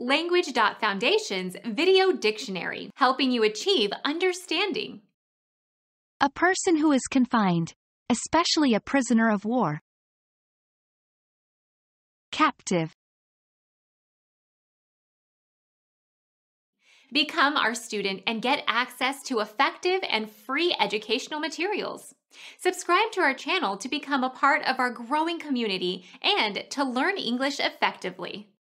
Language.Foundation's Video Dictionary, helping you achieve understanding. A person who is confined, especially a prisoner of war. Captive. Become our student and get access to effective and free educational materials. Subscribe to our channel to become a part of our growing community and to learn English effectively.